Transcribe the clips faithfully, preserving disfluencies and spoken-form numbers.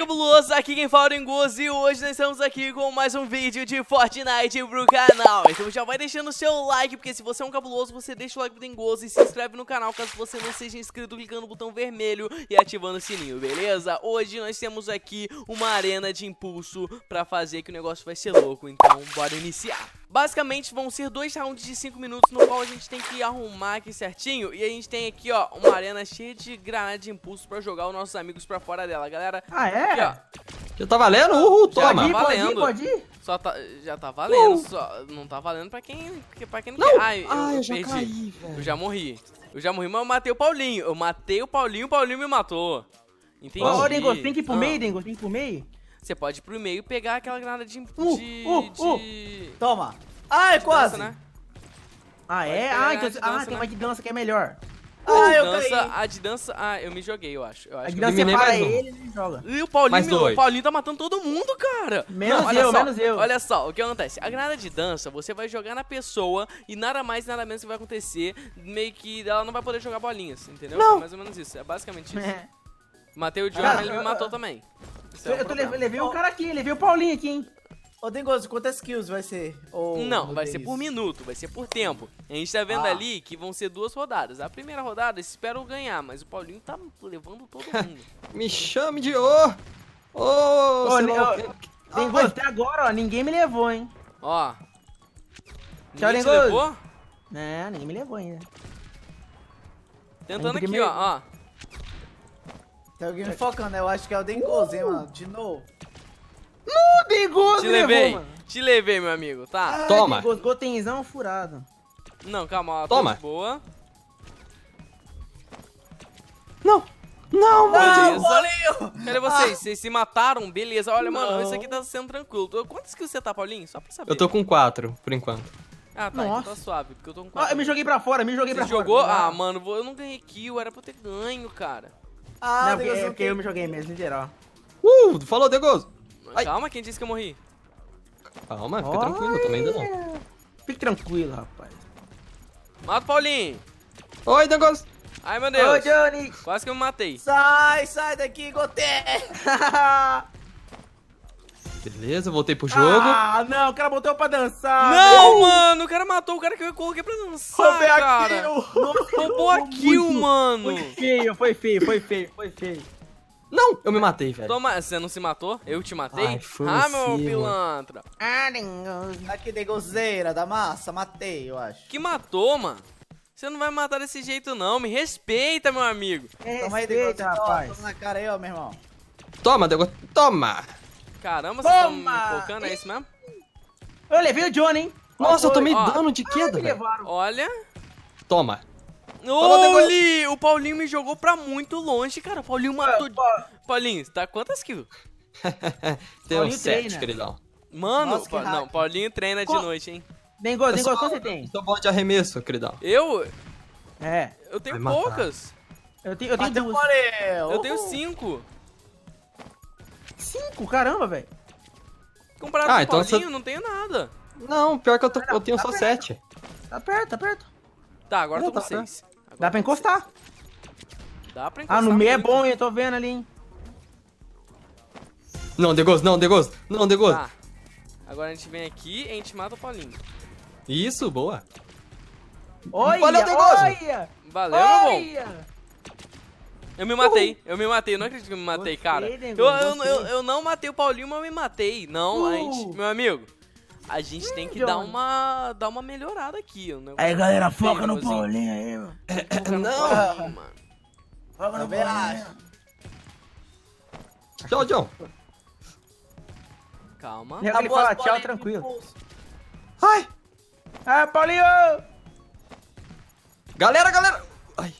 cabuloso, aqui quem fala é o Dengoso e hoje nós estamos aqui com mais um vídeo de Fortnite pro canal. Então já vai deixando o seu like, porque se você é um cabuloso, você deixa o like pro Dengoso e se inscreve no canal caso você não seja inscrito, clicando no botão vermelho e ativando o sininho, beleza? Hoje nós temos aqui uma arena de impulso pra fazer que o negócio vai ser louco, então bora iniciar. Basicamente vão ser dois rounds de cinco minutos no qual a gente tem que arrumar aqui certinho. E a gente tem aqui, ó, uma arena cheia de granada de impulso pra jogar os nossos amigos pra fora dela, galera. Ah, é? Aqui, ó. Já tá valendo? Uhul, toma. Já tá valendo. Pode ir, pode ir? Só tá, já tá valendo, Uh. só não tá valendo pra quem, pra quem não, Não. quer. Ai, eu, Ai, eu, eu já perdi. caí, velho. Eu já morri. Eu já morri, mas eu matei o Paulinho. Eu matei o Paulinho, o Paulinho me matou. Entendi. Ô, Dengo, tem que ir pro Ah. meio, Dengo, tem que ir pro meio. Você pode ir pro meio e pegar aquela granada de... Uh, de, uh, uh. de... Toma. Ai, de quase. dança, né? Ah, é? pegar Ah, a então, de ah, dança, tem né? uma de dança que é melhor. Ai, eu dança, caí. a de dança... Ah, eu me joguei, eu acho. Eu A acho de que dança eu... você eliminei para mais um. ele e ele joga. E o Paulinho, Mais dois. o Paulinho tá matando todo mundo, cara. Menos olha eu, só, menos eu. Olha só, o que acontece? A granada de dança, você vai jogar na pessoa e nada mais, nada menos que vai acontecer. Meio que ela não vai poder jogar bolinhas, entendeu? Não. É mais ou menos isso, é basicamente isso. É. Matei o John, Cara, mas ele me eu- matou também. Isso é um Eu tô problema. levei, levei o cara aqui, levei o Paulinho aqui, hein. Ô, Dengoso, quantas kills vai ser? Ou Não, não vai tem ser por isso? minuto, vai ser por tempo. A gente tá vendo Ah. ali que vão ser duas rodadas. A primeira rodada, espero ganhar, mas o Paulinho tá levando todo mundo. Me chame de ô. Ô, Ô, sei ne- lá o ô, quê. Dengoso, Ai, até agora, ó, ninguém me levou, hein? Ó. Tchau, Ninguém te Dengoso. levou? Não, ninguém me levou ainda. Tentando Aí, aqui, primeiro- ó, ó. Tem alguém me focando, eu acho que é o Dengoso, hein, mano? De novo. O Dengoso Te me levou, levei, mano. te levei, meu amigo, tá? Ai, Toma. Dengoso, Gotenzão furado. Não, calma, ó, Toma. tô de boa. Não. Não, mano. Beleza. Paulinho! Cadê vocês? Vocês se mataram? Beleza. Olha, mano, Não. isso aqui tá sendo tranquilo. Tô- Quantas kills você tá, Paulinho? Só pra saber. Eu tô com quatro, por enquanto. Ah, tá, então Nossa. tá suave, porque eu tô com Ah, quatro. eu me joguei pra fora, me joguei Você pra jogou? fora. Ah, mano, vou- eu não ganhei kill, era pra eu ter ganho, cara. Ah, Não, porque, Dengoso, é não porque tem- eu me joguei mesmo, em geral. Uh, falou, Dengoso. Ai. Calma, quem disse que eu morri? Calma, fica tranquilo, eu também ainda não. Fique tranquilo, rapaz. Mata o Paulinho. Oi, Dengoso. Ai, meu Ô, Deus. Johnny! Quase que eu me matei. Sai, sai daqui, Gotê! Beleza, voltei pro jogo. Ah, não, o cara botou pra dançar. Não, mano, o cara matou o cara que eu coloquei pra dançar, Roubei a cara. kill. Roubou a kill, mano. Foi feio, foi feio, foi feio, foi feio. Não, eu me matei, velho. Toma, você não se matou? Eu te matei? Ai, foi ah, você, meu mano. pilantra. Ah, Dengoso. Aqui, Dengozeira da massa, matei, eu acho. Que matou, mano? Você não vai matar desse jeito, não. Me respeita, meu amigo. Toma aí, Dengozo. Respeita, Toma, rapaz. toma na cara aí, ó, meu irmão. Toma, Dengoso, toma. Caramba, vocês estão me Toma! focando, é isso mesmo? Eu levei o Johnny, hein? Nossa, eu tomei Ó. dano de queda, Me velho. levaram. Olha. Toma. Olhe! O Paulinho me jogou pra muito longe, cara. O Paulinho matou... Pô, Paulinho, você tá quantas kills? Tem Paulinho uns sete, treina. queridão. Mano, Nossa, que Pa- não, rápido. Paulinho treina de Co- noite, hein? Dengozo, Eu Dengozo, sou- quanto você tem? Sou bom de arremesso, queridão. Eu? É, Eu tenho Vai matar. poucas. eu tenho, eu tenho Bateu duas. Eu tenho cinco. Cinco, caramba, velho. Comparado Ah, com o então Paulinho, você- não tenho nada. Não, pior que eu, tô- eu tenho só sete. Tá perto, tá perto. Tá, agora eu tô Não, com tá, seis. Agora Dá eu pra tô com encostar. seis. Dá pra encostar. Ah, no meio é muito. bom, hein? Eu tô vendo ali, hein? Não, Dengoso, não, Dengoso. Não, Dengoso. Tá. Agora a gente vem aqui e a gente mata o Paulinho. Isso, boa. Olha, Valeu, Dengoso. olha! Valeu, meu bom. Olha! Eu me matei, eu me matei, eu não acredito que eu me matei, Gostei, cara. Eu, Dengoso, eu, gostei. eu, eu não matei o Paulinho, mas eu me matei. Não, a Uh. gente, meu amigo, a gente tem que John. dar uma, dar uma melhorada aqui. O negócio Aí, galera, tá feio, foca no assim. Paulinho aí, mano. Foca no Não. Paulinho, mano. Foca no Também Paulinho. acho. Tchau, John. Calma. Ele fala tchau, tranquilo. Ai. Ah, Paulinho! Galera, galera. Ai.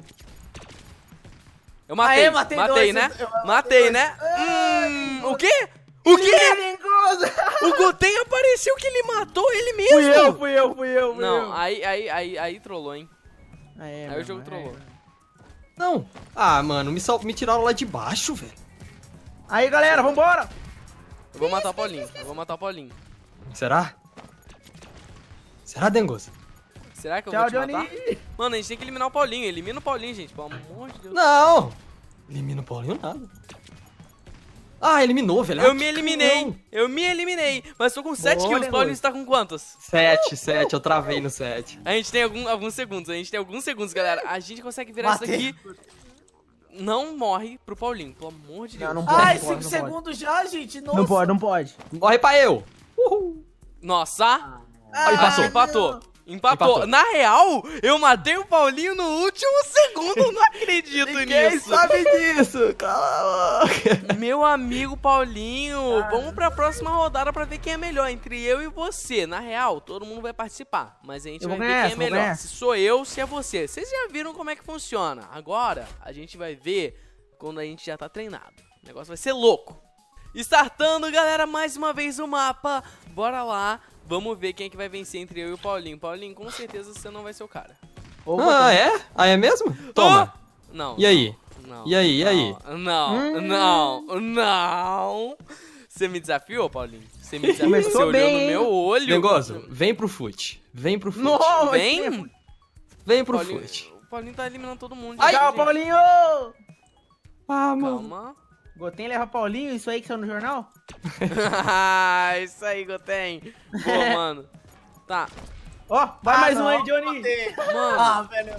Eu matei, Aê, matei matei, dois, né? eu- eu matei, matei né? Ai, Hum, o quê? O quê? Dengoso! O Goten apareceu que ele matou ele mesmo. Fui eu, fui eu, fui eu, fui Não, eu. aí, aí, aí, aí trollou, hein? Ah, é, Aí meu o jogo irmão, é. trollou. Não. Ah, mano, me, sal... me tiraram lá de baixo, velho. Aí, galera, vambora! Eu vou matar o Paulinho, eu vou matar o Paulinho. Será? Será, Dengoso? Será que eu Tchau, vou te Johnny! matar? Mano, a gente tem que eliminar o Paulinho. Elimina o Paulinho, gente, pelo amor de Deus. Não. Elimina o Paulinho nada. Ah, eliminou, velho. Eu Ah, me que eliminei. canhão. Eu me eliminei. Mas tô com sete Boa, kills. Negoso. Paulinho, você tá com quantos? Sete, sete, eu travei no sete. A gente tem algum, alguns segundos. A gente tem alguns segundos, galera. A gente consegue virar Matei. isso daqui. Não morre pro Paulinho, pelo amor de Deus. Não, não pode. Ai, não pode, cinco não segundos já, gente. Nossa. Não pode, não pode. Morre pra eu. Uhul. Nossa. Aí, passou. Empatou. Empatou. Empatou. Na real, eu matei o Paulinho no último segundo. Não acredito Ninguém nisso. sabe disso. Cala a boca. Meu amigo Paulinho, vamos pra próxima rodada pra ver quem é melhor entre eu e você. Na real, todo mundo vai participar, mas a gente Eu vai vou ver ganhar quem é essa, vou melhor. ganhar. Se sou eu, se é você. Vocês já viram como é que funciona. Agora, a gente vai ver quando a gente já tá treinado. O negócio vai ser louco. Startando, galera, mais uma vez o mapa. Bora lá, vamos ver quem é que vai vencer entre eu e o Paulinho. Paulinho, com certeza você não vai ser o cara. Ô, Ah, é? Ah, é mesmo? Toma. Oh! Não. E aí? Não. E aí, e aí? Não, Hum. não, não. Você me desafiou, Paulinho? Você me desafiou, Começou você olhou bem, no hein? meu olho. Dengoso, vem pro fute. Vem pro fute. Não, Vem. Vem pro Paulinho, fute. o Paulinho tá eliminando todo mundo. Ai, gente. tchau, Paulinho! Ah, mano. Calma. Gotem leva Paulinho, isso aí que saiu no jornal? Isso aí, Goten. Boa, mano. Tá, Ó, vai Ah, mais um não, aí, Johnny. matei. mano. Ah, velho.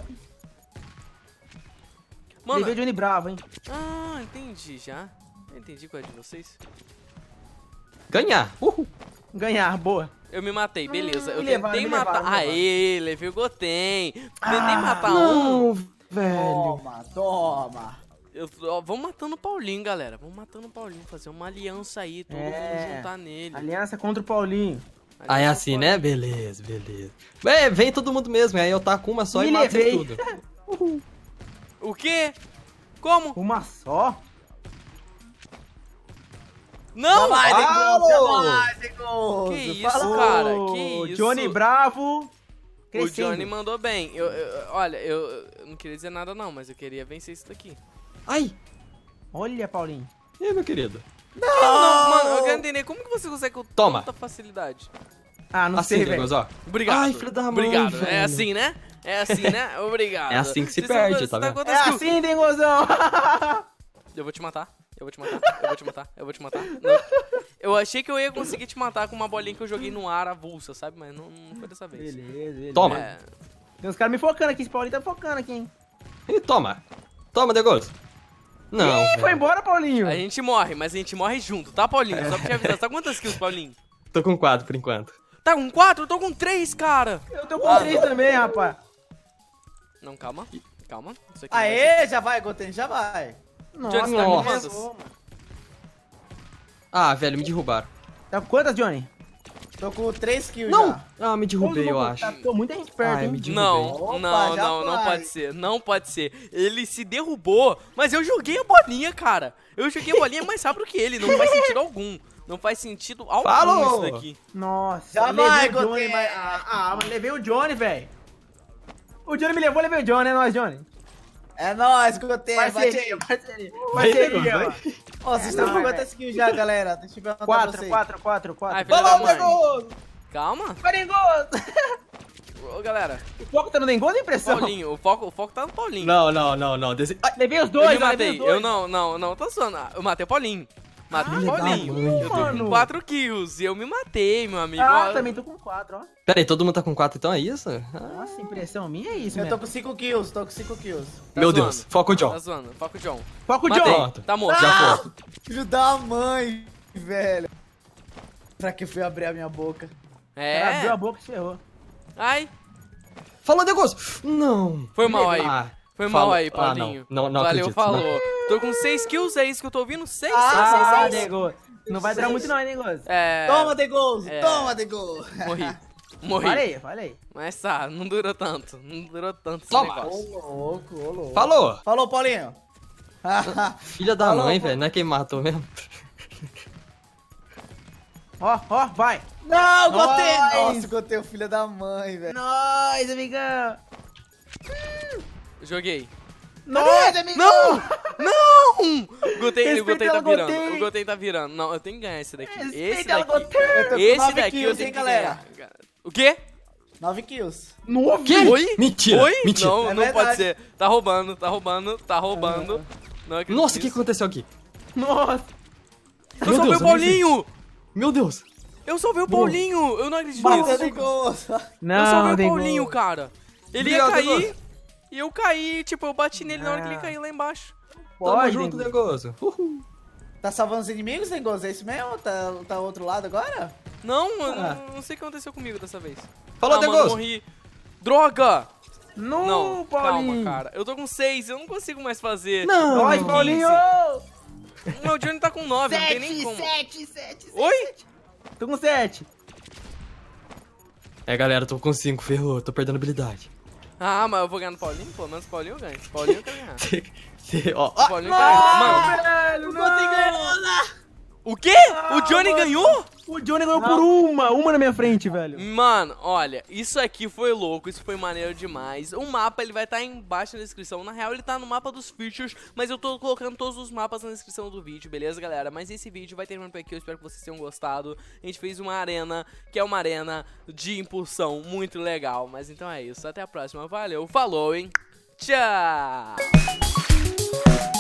Mano. Levei o Johnny bravo, hein? Ah, entendi já. Eu entendi qual é de vocês. Ganhar. Uhul. Ganhar, boa. Eu me matei, beleza. Eu me levaram, tentei me matar. levaram, me Aê, levei o Goten. Tentei Ah, matar um. Não, velho. Toma, toma. Eu, ó, vamos matando o Paulinho, galera. Vamos matando o Paulinho. Fazer uma aliança aí. Todo É. mundo juntar nele. Aliança contra o Paulinho. Ah, é Aliança assim, com né? Beleza, beleza. É, vem todo mundo mesmo. Aí eu taco uma só Me e mato vocês levei. tudo. O quê? Como? Uma só? Não! Vai, Alô! Dengoso, vai, Dengoso. Que isso, Fala. cara? Ô, Que isso? Johnny bravo. O Crescendo. Johnny mandou bem. Eu, eu- olha, eu, eu não queria dizer nada não, mas eu queria vencer isso daqui. Ai. Olha, Paulinho. E aí, meu querido? Não, mano, eu quero entender como que você consegue com Toma. tanta facilidade. Ah, não Assim, sei, velho. Dengoso, ó. Obrigado. Ai, filho da mãe, Obrigado. É velho. assim, né? É assim, né? Obrigado. É assim que se Você perde, você tá vendo? quantas É kills? assim, Dengozão. Eu vou te matar. Eu vou te matar. Eu vou te matar. Eu vou te matar. Não. Eu achei que eu ia conseguir te matar com uma bolinha que eu joguei no ar avulsa, sabe? Mas não, não foi dessa vez. Beleza, beleza. Toma. É, Tem uns caras me focando aqui. Esse Paulinho tá focando aqui, hein? E toma. Toma, Dengoso. Não, Ih, velho. foi embora, Paulinho. a gente morre, mas a gente morre junto, tá, Paulinho? Só pra te avisar. Você tá com quantas kills, Paulinho? Tô com quatro por enquanto. Tá com quatro? Eu tô com três, cara. Eu tô com Ah, três também, rapaz. Não, calma. Calma. Isso aqui não vai ser- Aê, já vai, Goten, já vai. Nossa, Johnny, você tá com nossa. quantas? mano. Ah, velho, me derrubaram. Tá com quantas, Johnny? Tô com três kills Não! já. Ah, me derrubei, eu acho. Tá, tô muita gente perto, Ai, hein? me derrubei. Não, Opa, não, já não, não vai. pode ser, não pode ser. Ele se derrubou, mas eu joguei a bolinha, cara. Eu joguei a bolinha mais rápido que ele, não faz sentido algum. Não faz sentido algum Falou! isso daqui. Nossa, Já levei vai, o Johnny, Goten. mas... Ah, ah, mas levei o Johnny, velho. O Johnny me levou, levei o Johnny, é nóis, Johnny. É nóis, Goten, bate Parceria, aí. parceria. Vai, Parceria, vai. mano. Ó, vocês estão com Vai, quantas kills já, galera? Deixa eu perguntar pra Quatro, vocês. quatro, quatro, quatro. Ai, filha da Fala, mãe. Dengoso! Calma. Paringoso! Ô, galera, O foco tá no Dengoso, impressão? Paulinho, o foco, o foco tá no Paulinho. Não, não, não, não. Desse... Ai, Levei os eu dois, me levei matei, os dois. eu não, não, não, tá zoando. Eu matei o Paulinho. Matei Ah, o legal, Paulinho. mano. Eu tô com Mano. quatro kills e eu me matei, meu amigo. Ah, Ó, também tô com quatro, ó. Pera aí, todo mundo tá com quatro então, é isso? Ah, Nossa, impressão minha é isso, Eu tô mesmo. com cinco kills, tô com cinco kills. tá Meu zoando. Deus, foca o John. Tá zoando, foca o John. Foca o Matei, John. Pronto. tá morto. Já foi. Filho da mãe, velho. Pra que fui abrir a minha boca? Ela abriu a É. boca e ferrou. Ai, Falou, Dengoso! Não. foi mal aí. Ah, Foi mal falou. aí, Ah, Paulinho. não, não, não Valeu, acredito, falou. não. Tô com seis kills, é isso que eu tô ouvindo? Seis, Ah, seis, seis, Ah, seis. Dengoso. Não vai durar muito não, hein, Dengoso? É. Toma, Dengoso, é. toma, Dengoso. Morri. Morri. Falei, falei. Mas tá, não durou tanto. Não durou tanto esse Toma. negócio. Ô, louco, ô, louco. Falou! Falou, Paulinho. Filha da Falou, mãe, pô. velho. Não é quem matou mesmo? Ó, ó, vai. Não, Goten. Nós. Nossa, Goten, o filho da mãe, velho. Nós, amigão. Joguei. Nós, amigão. Não! Não! Gotei, o Respeita Gotei tá o virando. Gotei. O Gotei tá virando. Não, eu tenho que ganhar esse daqui. Esse Respeita o daqui. Gotei. Eu tô com Esse nove daqui eu kills, tenho hein, que galera. ganhar. O quê? Nove kills. Nove. Que? Oi? Mentira, Oi? mentira. Não, É não verdade. pode ser. Tá roubando, tá roubando, tá roubando. Não acredito Nossa, o que nisso. aconteceu aqui? Nossa. Eu Meu salvei Deus, o eu nem vi. Paulinho! Meu Deus. Eu salvei o Boa. Paulinho! Eu não acredito Bateu nisso. em gozo. Eu Não, salvei o tem Paulinho, gol. cara. Ele ia Obrigado, cair Dengoso. e eu caí, tipo, eu bati nele na hora que ele Ah. caiu lá embaixo. Tamo Pode, junto, Dengoso. Dengoso. Uhul. Tá salvando os inimigos, tem gozo? É isso mesmo? Tá, tá outro lado agora? Não, eu Ah. não, não sei o que aconteceu comigo dessa vez. Falou, ah, mano, Dengoso. morri. Droga! Não, Não, Paulinho. calma, cara. Eu tô com seis, eu não consigo mais fazer. Não. Nós, quinze. Paulinho! O meu Johnny tá com nove, não tem nem como. sete, sete, Oi? Tô com sete. É, galera, tô com cinco, ferrou. Tô perdendo habilidade. Ah, mas eu vou ganhar no Paulinho? Pelo menos o Paulinho eu ganho. Paulinho eu quero ganhar. Cê- cê- ó, O ó. Paulinho eu quero ganhar. Mano, Velho, não. o quê? O Johnny mano. ganhou? O Johnny ganhou por uma, uma na minha frente, velho. Mano, olha, isso aqui foi louco, isso foi maneiro demais. O mapa, ele vai estar embaixo na descrição. Na real, ele tá no mapa dos features, mas eu tô colocando todos os mapas na descrição do vídeo, beleza, galera? Mas esse vídeo vai terminando por aqui, eu espero que vocês tenham gostado. A gente fez uma arena, que é uma arena de impulsão muito legal. Mas então é isso, até a próxima, valeu, falou, hein? Tchau!